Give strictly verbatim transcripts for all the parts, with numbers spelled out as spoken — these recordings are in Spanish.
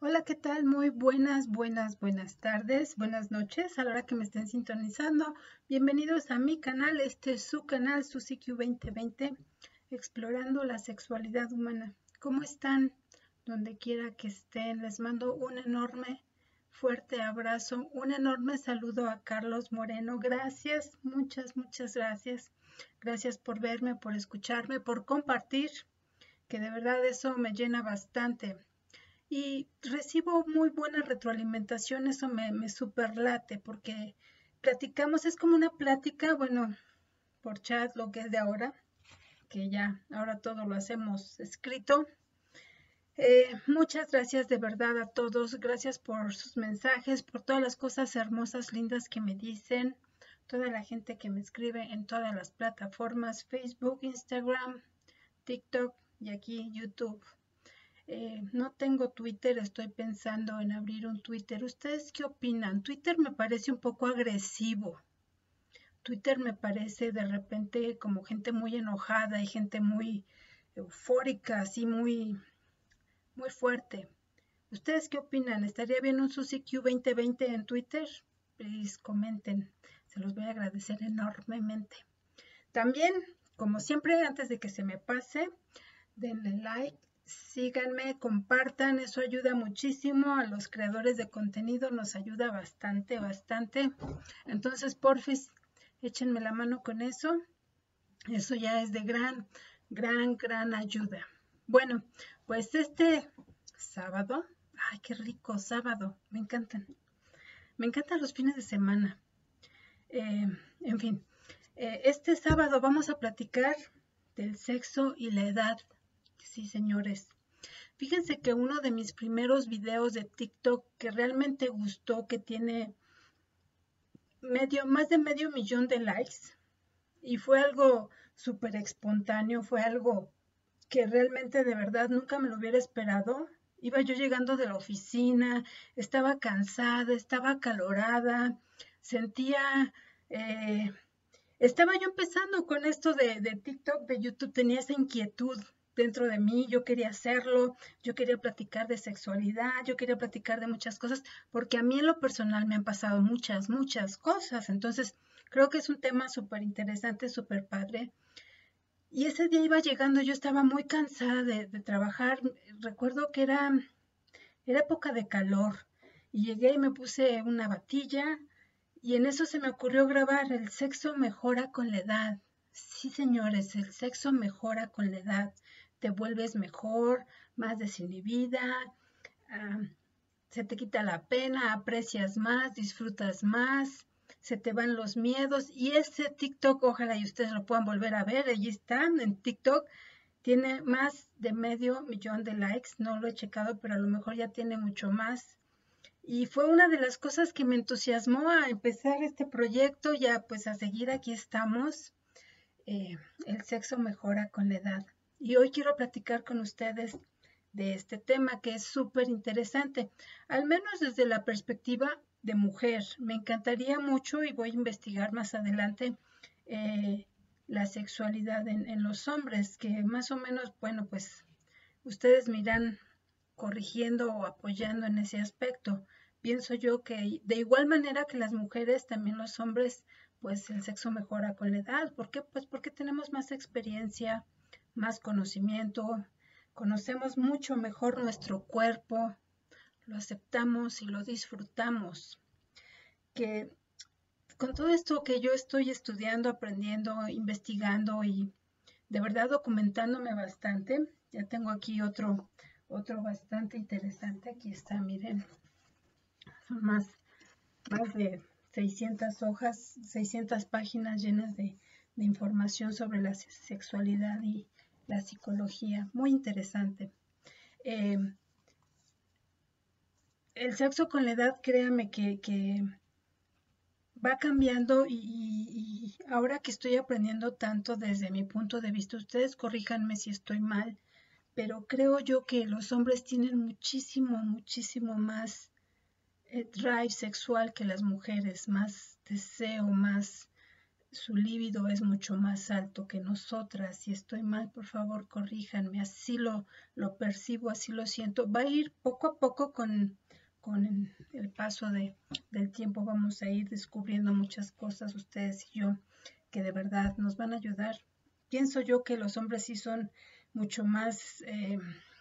Hola, ¿qué tal? Muy buenas, buenas, buenas tardes, buenas noches a la hora que me estén sintonizando. Bienvenidos a mi canal, este es su canal Susi Q veinte veinte, explorando la sexualidad humana. ¿Cómo están? Donde quiera que estén, les mando un enorme, fuerte abrazo, un enorme saludo a Carlos Moreno. Gracias, muchas, muchas gracias. Gracias por verme, por escucharme, por compartir, que de verdad eso me llena bastante y recibo muy buena retroalimentación, eso me, me superlate porque platicamos, es como una plática, bueno, por chat, lo que es de ahora, que ya ahora todo lo hacemos escrito. Eh, muchas gracias de verdad a todos, gracias por sus mensajes, por todas las cosas hermosas, lindas que me dicen, toda la gente que me escribe en todas las plataformas, Facebook, Instagram, TikTok y aquí YouTube. Eh, no tengo Twitter, estoy pensando en abrir un Twitter. ¿Ustedes qué opinan? Twitter me parece un poco agresivo. Twitter me parece de repente como gente muy enojada y gente muy eufórica, así muy, muy fuerte. ¿Ustedes qué opinan? ¿Estaría bien un Susi Q veinte veinte en Twitter? Please comenten, se los voy a agradecer enormemente. También, como siempre, antes de que se me pase, denle like, síganme, compartan, eso ayuda muchísimo a los creadores de contenido, nos ayuda bastante, bastante. Entonces, porfis, échenme la mano con eso, eso ya es de gran, gran, gran ayuda. Bueno, pues este sábado, ay, qué rico, sábado, me encantan, me encantan los fines de semana. Eh, en fin, eh, este sábado vamos a platicar del sexo y la edad. Sí, señores. Fíjense que uno de mis primeros videos de TikTok que realmente gustó, que tiene medio, más de medio millón de likes, y fue algo súper espontáneo, fue algo que realmente de verdad nunca me lo hubiera esperado. Iba yo llegando de la oficina, estaba cansada, estaba acalorada, sentía... Eh, estaba yo empezando con esto de, de TikTok, de YouTube, tenía esa inquietud dentro de mí, yo quería hacerlo, yo quería platicar de sexualidad, yo quería platicar de muchas cosas, porque a mí en lo personal me han pasado muchas, muchas cosas, entonces creo que es un tema súper interesante, súper padre. Y ese día iba llegando, yo estaba muy cansada de, de trabajar, recuerdo que era, era época de calor, y llegué y me puse una batilla, y en eso se me ocurrió grabar, el sexo mejora con la edad. Sí, señores, el sexo mejora con la edad. Te vuelves mejor, más desinhibida, ah, se te quita la pena, aprecias más, disfrutas más, se te van los miedos. Y ese TikTok, ojalá y ustedes lo puedan volver a ver, allí están en TikTok. Tiene más de medio millón de likes, no lo he checado, pero a lo mejor ya tiene mucho más. Y fue una de las cosas que me entusiasmó a empezar este proyecto, ya pues a seguir aquí estamos. Eh, el sexo mejora con la edad. Y hoy quiero platicar con ustedes de este tema que es súper interesante, al menos desde la perspectiva de mujer. Me encantaría mucho y voy a investigar más adelante eh, la sexualidad en, en los hombres, que más o menos, bueno, pues ustedes me irán corrigiendo o apoyando en ese aspecto. Pienso yo que de igual manera que las mujeres, también los hombres, pues el sexo mejora con la edad. ¿Por qué? Pues porque tenemos más experiencia, más conocimiento, conocemos mucho mejor nuestro cuerpo, lo aceptamos y lo disfrutamos. Que con todo esto que yo estoy estudiando, aprendiendo, investigando y de verdad documentándome bastante, ya tengo aquí otro otro bastante interesante, aquí está, miren, son más, más de seiscientas hojas, seiscientas páginas llenas de, de información sobre la sexualidad y la psicología, muy interesante. Eh, el sexo con la edad, créame que, que va cambiando y, y, y ahora que estoy aprendiendo tanto desde mi punto de vista, ustedes corríjanme si estoy mal, pero creo yo que los hombres tienen muchísimo, muchísimo más eh, drive sexual que las mujeres, más deseo, más su líbido es mucho más alto que nosotras. Si estoy mal, por favor, corríjanme. Así lo, lo percibo, así lo siento. Va a ir poco a poco con, con el paso de, del tiempo. Vamos a ir descubriendo muchas cosas, ustedes y yo, que de verdad nos van a ayudar. Pienso yo que los hombres sí son mucho más eh,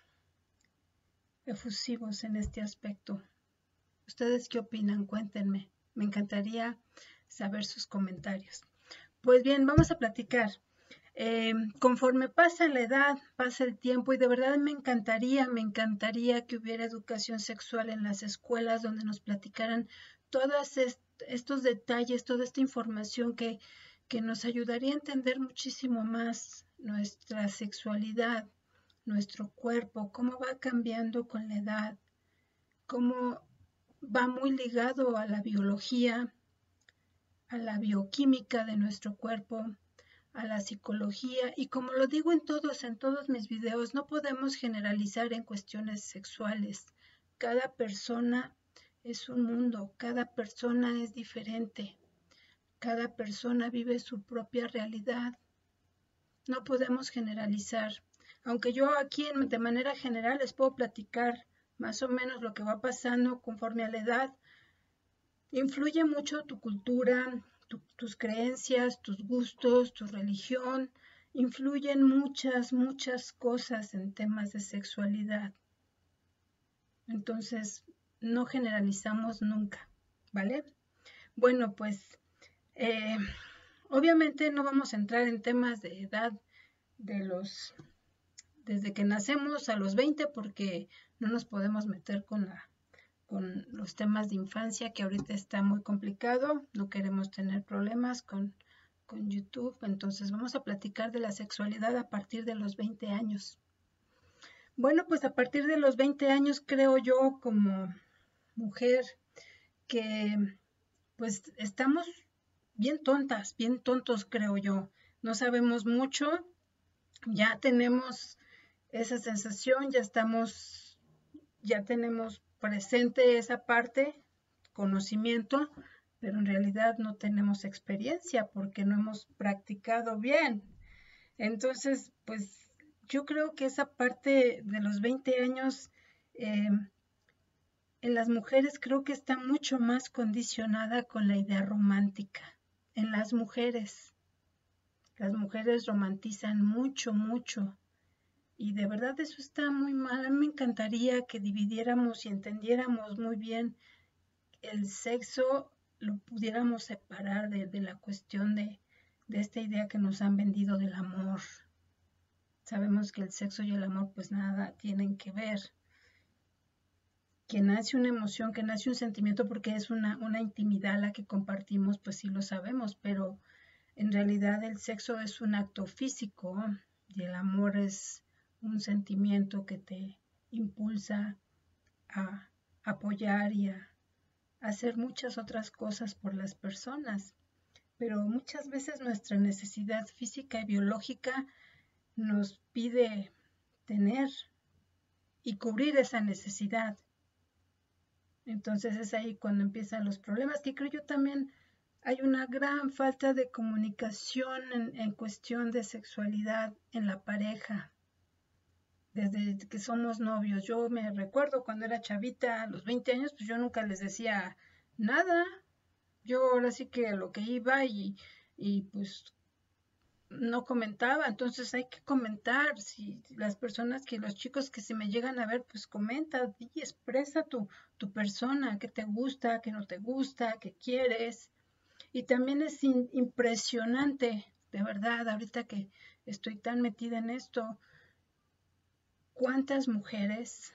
efusivos en este aspecto. ¿Ustedes qué opinan? Cuéntenme. Me encantaría saber sus comentarios. Pues bien, vamos a platicar. Eh, conforme pasa la edad, pasa el tiempo y de verdad me encantaría, me encantaría que hubiera educación sexual en las escuelas donde nos platicaran todos est estos detalles, toda esta información que, que nos ayudaría a entender muchísimo más nuestra sexualidad, nuestro cuerpo, cómo va cambiando con la edad, cómo va muy ligado a la biología, a la bioquímica de nuestro cuerpo, a la psicología, y como lo digo en todos, en todos mis videos, no podemos generalizar en cuestiones sexuales. Cada persona es un mundo, cada persona es diferente, cada persona vive su propia realidad. No podemos generalizar, aunque yo aquí de manera general les puedo platicar más o menos lo que va pasando conforme a la edad. Influye mucho tu cultura, tu, tus creencias, tus gustos, tu religión. Influyen muchas, muchas cosas en temas de sexualidad. Entonces, no generalizamos nunca, ¿vale? Bueno, pues, eh, obviamente no vamos a entrar en temas de edad de los, desde que nacemos a los veinte, porque no nos podemos meter con la con los temas de infancia, que ahorita está muy complicado, no queremos tener problemas con, con YouTube, entonces vamos a platicar de la sexualidad a partir de los veinte años. Bueno, pues a partir de los veinte años creo yo como mujer que pues estamos bien tontas, bien tontos creo yo, no sabemos mucho, ya tenemos esa sensación, ya estamos, ya tenemos presente esa parte, conocimiento, pero en realidad no tenemos experiencia porque no hemos practicado bien. Entonces, pues yo creo que esa parte de los veinte años eh, en las mujeres creo que está mucho más condicionada con la idea romántica. En las mujeres, las mujeres romantizan mucho, mucho. Y de verdad eso está muy mal. A mí me encantaría que dividiéramos y entendiéramos muy bien el sexo, lo pudiéramos separar de, de la cuestión de, de esta idea que nos han vendido del amor. Sabemos que el sexo y el amor pues nada tienen que ver. Que nace una emoción, que nace un sentimiento porque es una, una intimidad la que compartimos, pues sí lo sabemos, pero en realidad el sexo es un acto físico y el amor es un sentimiento que te impulsa a apoyar y a hacer muchas otras cosas por las personas. Pero muchas veces nuestra necesidad física y biológica nos pide tener y cubrir esa necesidad. Entonces es ahí cuando empiezan los problemas, que creo yo también hay una gran falta de comunicación en, en cuestión de sexualidad en la pareja. Desde que somos novios, yo me recuerdo cuando era chavita, a los veinte años, pues yo nunca les decía nada. Yo ahora sí que lo que iba y, y pues no comentaba, entonces hay que comentar. Si las personas, que los chicos que se me llegan a ver, pues comenta y expresa tu, tu persona, qué te gusta, qué no te gusta, qué quieres. Y también es in, impresionante, de verdad, ahorita que estoy tan metida en esto, ¿cuántas mujeres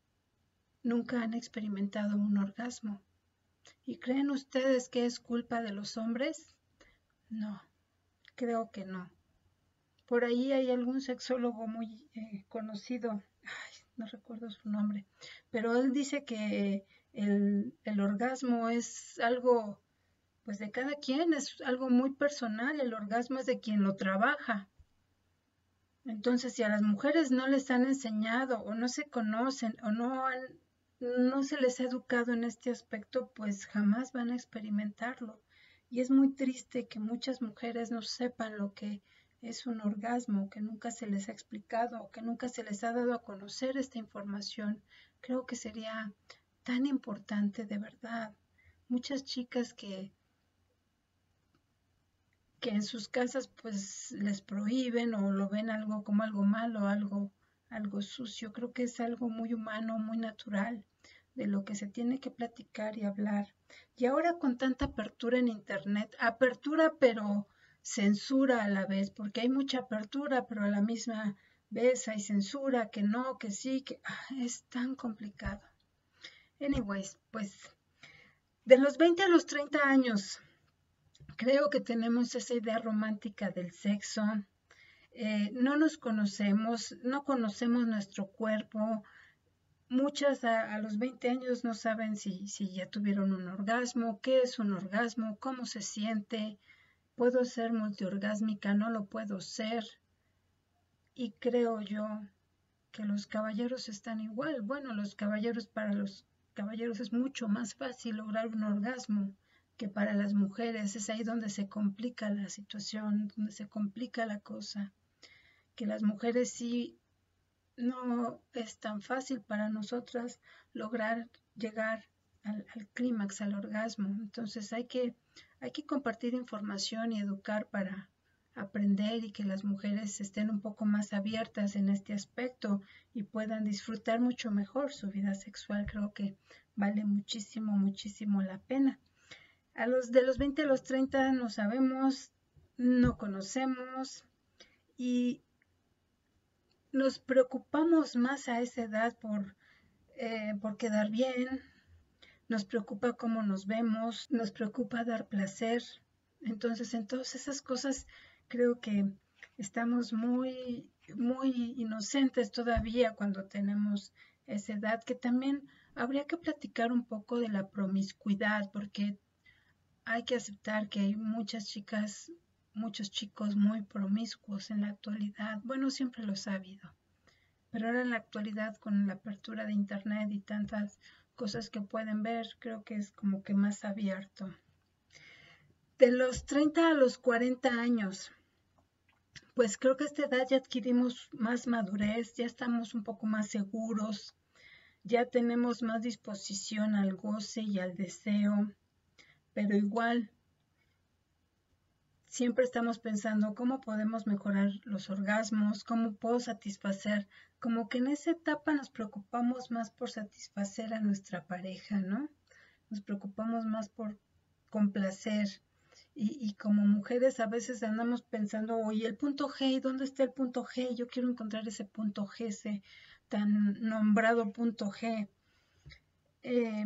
nunca han experimentado un orgasmo? ¿Y creen ustedes que es culpa de los hombres? No, creo que no. Por ahí hay algún sexólogo muy eh, conocido, ay, no recuerdo su nombre, pero él dice que el, el orgasmo es algo, pues de cada quien, es algo muy personal, el orgasmo es de quien lo trabaja. Entonces, si a las mujeres no les han enseñado o no se conocen o no, han, no se les ha educado en este aspecto, pues jamás van a experimentarlo. Y es muy triste que muchas mujeres no sepan lo que es un orgasmo, que nunca se les ha explicado, que nunca se les ha dado a conocer esta información. Creo que sería tan importante, de verdad. Muchas chicas que, que en sus casas pues les prohíben o lo ven algo como algo malo, algo, algo sucio. Creo que es algo muy humano, muy natural, de lo que se tiene que platicar y hablar. Y ahora con tanta apertura en internet, apertura pero censura a la vez, porque hay mucha apertura, pero a la misma vez hay censura, que no, que sí, que ah, es tan complicado. Anyways, pues de los veinte a los treinta años, creo que tenemos esa idea romántica del sexo. Eh, no nos conocemos, no conocemos nuestro cuerpo. Muchas a, a los veinte años no saben si, si ya tuvieron un orgasmo, qué es un orgasmo, cómo se siente, puedo ser multiorgásmica, no lo puedo ser. Y creo yo que los caballeros están igual. Bueno, los caballeros, para los caballeros es mucho más fácil lograr un orgasmo que para las mujeres. Es ahí donde se complica la situación, donde se complica la cosa. Que las mujeres sí no es tan fácil para nosotras lograr llegar al, al clímax, al orgasmo. Entonces hay que, hay que compartir información y educar para aprender y que las mujeres estén un poco más abiertas en este aspecto y puedan disfrutar mucho mejor su vida sexual. Creo que vale muchísimo, muchísimo la pena. A los de los veinte a los treinta no sabemos, no conocemos y nos preocupamos más a esa edad por, eh, por quedar bien, nos preocupa cómo nos vemos, nos preocupa dar placer. Entonces, en todas esas cosas creo que estamos muy, muy inocentes todavía cuando tenemos esa edad, que también habría que platicar un poco de la promiscuidad, porque hay que aceptar que hay muchas chicas, muchos chicos muy promiscuos en la actualidad. Bueno, siempre los ha habido. Pero ahora en la actualidad con la apertura de internet y tantas cosas que pueden ver, creo que es como que más abierto. De los treinta a los cuarenta años, pues creo que a esta edad ya adquirimos más madurez, ya estamos un poco más seguros, ya tenemos más disposición al goce y al deseo, pero igual siempre estamos pensando cómo podemos mejorar los orgasmos, cómo puedo satisfacer, como que en esa etapa nos preocupamos más por satisfacer a nuestra pareja, ¿no? Nos preocupamos más por complacer y, y como mujeres a veces andamos pensando, oye, el punto G, ¿dónde está el punto G? Yo quiero encontrar ese punto G, ese tan nombrado punto G. Eh,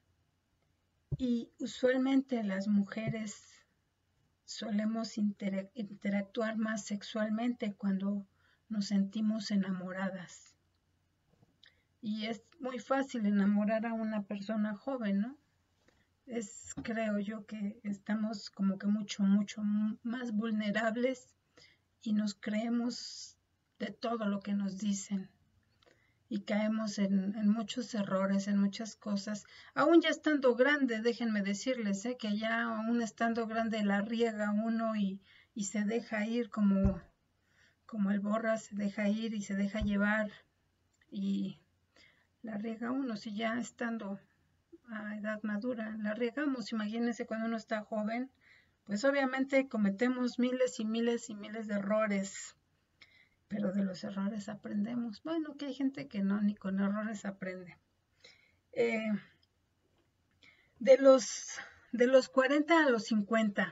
y usualmente las mujeres solemos interactuar más sexualmente cuando nos sentimos enamoradas. Y es muy fácil enamorar a una persona joven, ¿no? Es, creo yo, que estamos como que mucho, mucho más vulnerables y nos creemos de todo lo que nos dicen. Y caemos en, en muchos errores, en muchas cosas. Aún ya estando grande, déjenme decirles, ¿eh? Que ya aún estando grande la riega uno y, y se deja ir como, como el borra, se deja ir y se deja llevar y la riega uno, si ya estando a edad madura, la riegamos. Imagínense cuando uno está joven, pues obviamente cometemos miles y miles y miles de errores, pero de los errores aprendemos. Bueno, que hay gente que no, ni con errores aprende. Eh, de, los, de los cuarenta a los cincuenta,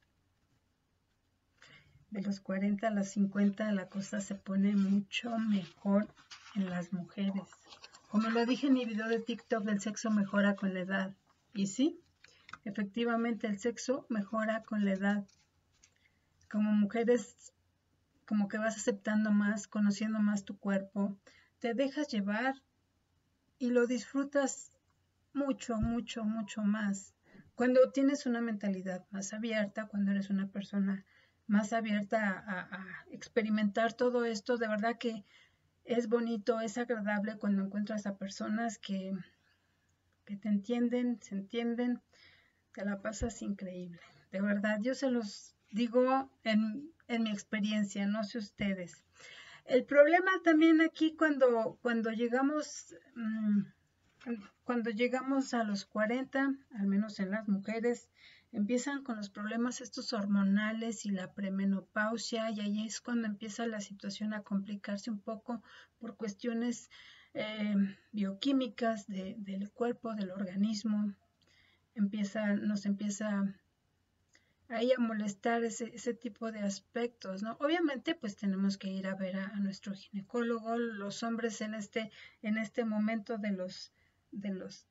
de los cuarenta a los cincuenta la cosa se pone mucho mejor en las mujeres. Como lo dije en mi video de TikTok, el sexo mejora con la edad. Y sí, efectivamente el sexo mejora con la edad. Como mujeres, como que vas aceptando más, conociendo más tu cuerpo, te dejas llevar y lo disfrutas mucho, mucho, mucho más. Cuando tienes una mentalidad más abierta, cuando eres una persona más abierta a, a experimentar todo esto, de verdad que es bonito, es agradable cuando encuentras a personas que, que te entienden, se entienden, te la pasas increíble. de verdad, yo se los digo en, en mi experiencia, no sé ustedes. El problema también aquí cuando, cuando llegamos, mmm, cuando llegamos a los cuarenta, al menos en las mujeres, empiezan con los problemas estos hormonales y la premenopausia, y ahí es cuando empieza la situación a complicarse un poco por cuestiones eh, bioquímicas de, del cuerpo, del organismo. Empieza, nos empieza ahí a molestar ese, ese tipo de aspectos, ¿no? Obviamente, pues tenemos que ir a ver a, a nuestro ginecólogo. Los hombres en este, en este momento de los, de los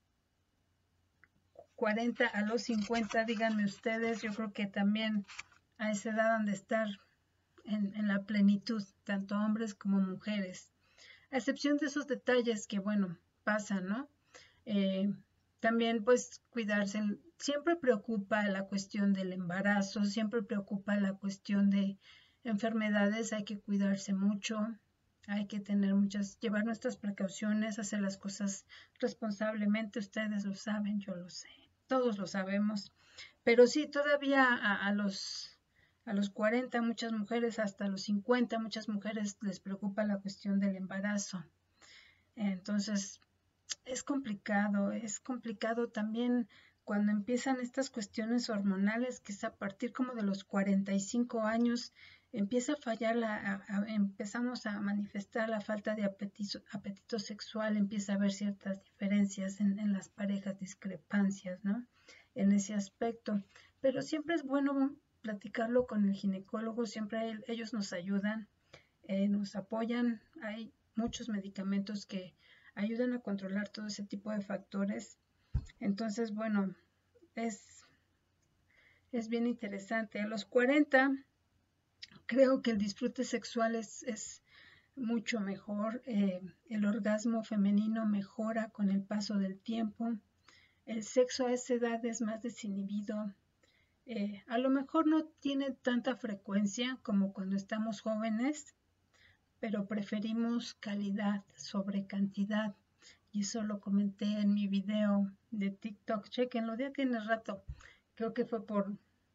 cuarenta a los cincuenta, díganme ustedes, yo creo que también a esa edad han de estar en, en la plenitud, tanto hombres como mujeres. A excepción de esos detalles que, bueno, pasan, ¿no? Eh, también pues cuidarse, siempre preocupa la cuestión del embarazo, siempre preocupa la cuestión de enfermedades, hay que cuidarse mucho, hay que tener muchas, llevar nuestras precauciones, hacer las cosas responsablemente, ustedes lo saben, yo lo sé, todos lo sabemos, pero sí, todavía a, a los a los cuarenta, muchas mujeres, hasta los cincuenta, muchas mujeres les preocupa la cuestión del embarazo. Entonces, es complicado, es complicado también cuando empiezan estas cuestiones hormonales, que es a partir como de los cuarenta y cinco años, empieza a fallar, la, a, a, empezamos a manifestar la falta de apetito, apetito sexual, empieza a haber ciertas diferencias en, en las parejas, discrepancias, ¿no? En ese aspecto. Pero siempre es bueno platicarlo con el ginecólogo, siempre ellos nos ayudan, eh, nos apoyan, hay muchos medicamentos que ayudan a controlar todo ese tipo de factores. Entonces, bueno, es, es bien interesante. A los cuarenta, creo que el disfrute sexual es, es mucho mejor. Eh, el orgasmo femenino mejora con el paso del tiempo. El sexo a esa edad es más desinhibido. Eh, a lo mejor no tiene tanta frecuencia como cuando estamos jóvenes, pero preferimos calidad sobre cantidad. Y eso lo comenté en mi video de TikTok. Chequenlo, ya tiene rato. Creo que fue por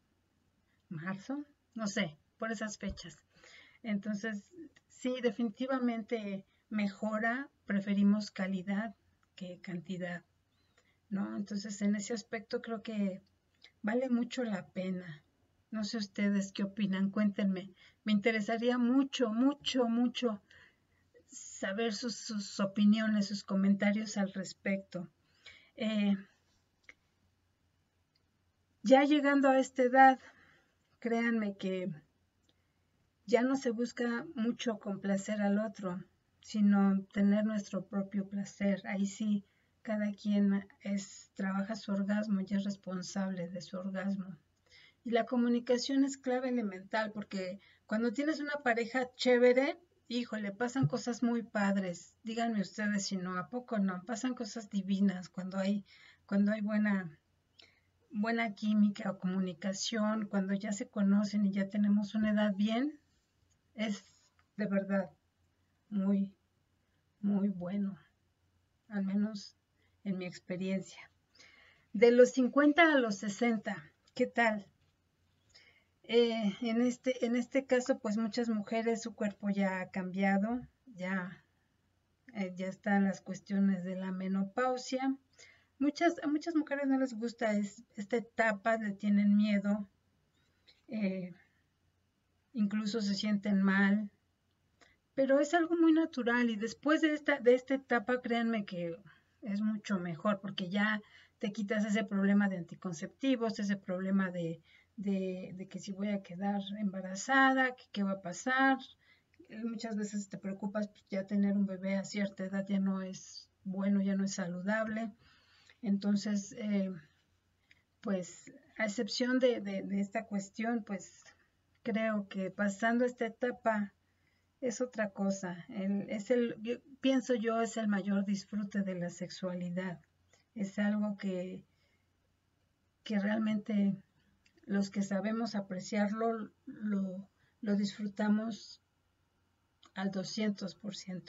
marzo, no sé, por esas fechas. Entonces, sí, definitivamente mejora, preferimos calidad que cantidad, ¿no? Entonces, en ese aspecto creo que vale mucho la pena. No sé ustedes qué opinan, cuéntenme. Me interesaría mucho, mucho, mucho saber sus, sus opiniones, sus comentarios al respecto. Eh, ya llegando a esta edad, créanme que ya no se busca mucho complacer al otro, sino tener nuestro propio placer. Ahí sí, cada quien es, trabaja su orgasmo y es responsable de su orgasmo. Y la comunicación es clave elemental, porque cuando tienes una pareja chévere, híjole, pasan cosas muy padres. Díganme ustedes si no, ¿a poco no? Pasan cosas divinas cuando hay, cuando hay buena, buena química o comunicación, cuando ya se conocen y ya tenemos una edad bien, es de verdad muy, muy bueno, al menos en mi experiencia. De los cincuenta a los sesenta, ¿qué tal? Eh, en, este, en este caso, pues muchas mujeres, su cuerpo ya ha cambiado, ya, eh, ya están las cuestiones de la menopausia. Muchas, a muchas mujeres no les gusta es, esta etapa, le tienen miedo, eh, incluso se sienten mal, pero es algo muy natural y después de esta, de esta etapa, créanme que es mucho mejor porque ya te quitas ese problema de anticonceptivos, ese problema de, de, de que si voy a quedar embarazada, que qué va a pasar. Muchas veces te preocupas, pues ya tener un bebé a cierta edad ya no es bueno, ya no es saludable. Entonces, eh, pues a excepción de, de, de esta cuestión, pues creo que pasando esta etapa es otra cosa. El, es el, yo, pienso yo, es el mayor disfrute de la sexualidad. Es algo que, que realmente los que sabemos apreciarlo lo, lo disfrutamos al doscientos por ciento.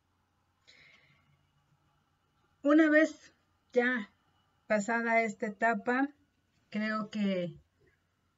Una vez ya pasada esta etapa, creo que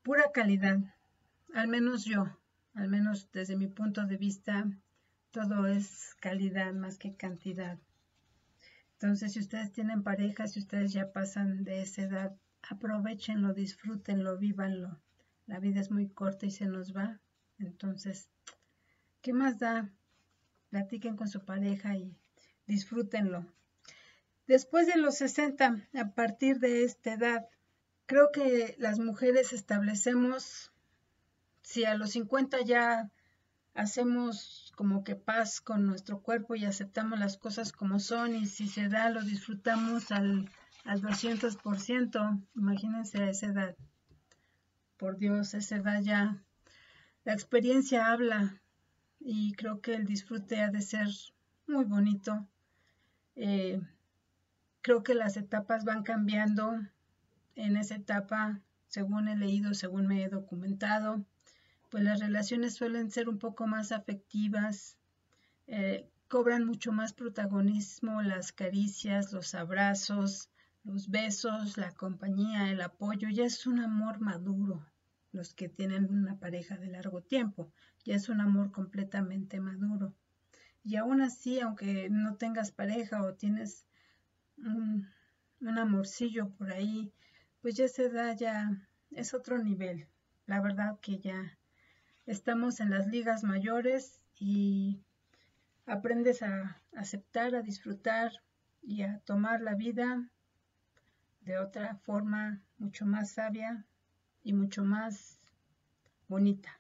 pura calidad, al menos yo, al menos desde mi punto de vista, todo es calidad más que cantidad. Entonces, si ustedes tienen pareja, si ustedes ya pasan de esa edad, aprovechenlo, disfrútenlo, vívanlo. La vida es muy corta y se nos va. Entonces, ¿qué más da? Platiquen con su pareja y disfrútenlo. Después de los sesenta, a partir de esta edad, creo que las mujeres establecemos, si a los cincuenta ya hacemos como que paz con nuestro cuerpo y aceptamos las cosas como son, y si se da, lo disfrutamos al, al doscientos por ciento, imagínense a esa edad. Por Dios, a esa edad ya la experiencia habla y creo que el disfrute ha de ser muy bonito. Eh, creo que las etapas van cambiando. En esa etapa, según he leído, según me he documentado, pues las relaciones suelen ser un poco más afectivas, eh, cobran mucho más protagonismo las caricias, los abrazos, los besos, la compañía, el apoyo. Ya es un amor maduro. Los que tienen una pareja de largo tiempo, ya es un amor completamente maduro. Y aún así, aunque no tengas pareja o tienes un, un amorcillo por ahí, pues ya esa edad ya es otro nivel. La verdad que ya estamos en las ligas mayores y aprendes a aceptar, a disfrutar y a tomar la vida de otra forma mucho más sabia y mucho más bonita.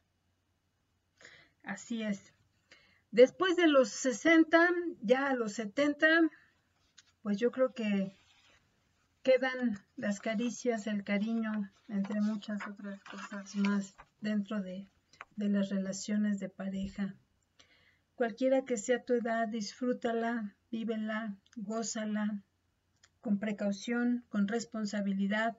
Así es. Después de los sesenta, ya a los setenta, pues yo creo que quedan las caricias, el cariño, entre muchas otras cosas más dentro de, de las relaciones de pareja. Cualquiera que sea tu edad, disfrútala, vívela, gózala, con precaución, con responsabilidad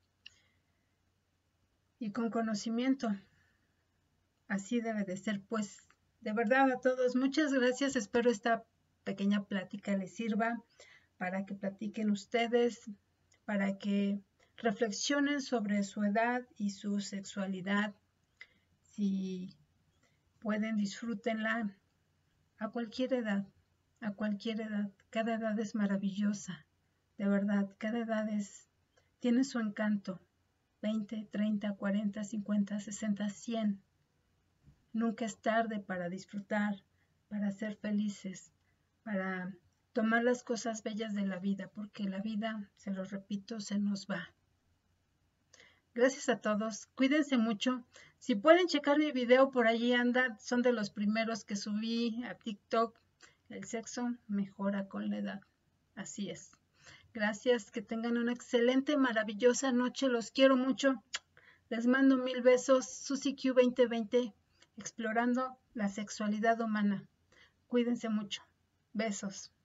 y con conocimiento. Así debe de ser, pues. De verdad a todos, muchas gracias. Espero esta pequeña plática les sirva para que platiquen ustedes, para que reflexionen sobre su edad y su sexualidad. Si pueden, disfrútenla a cualquier edad, a cualquier edad. Cada edad es maravillosa, de verdad. Cada edad es, tiene su encanto. veinte, treinta, cuarenta, cincuenta, sesenta, cien. Nunca es tarde para disfrutar, para ser felices, para tomar las cosas bellas de la vida, porque la vida, se lo repito, se nos va. Gracias a todos, cuídense mucho. Si pueden checar mi video, por allí anda, son de los primeros que subí a TikTok. El sexo mejora con la edad. Así es. Gracias, que tengan una excelente, maravillosa noche. Los quiero mucho. Les mando mil besos. Susi Q veinte veinte. Explorando la sexualidad humana. Cuídense mucho. Besos.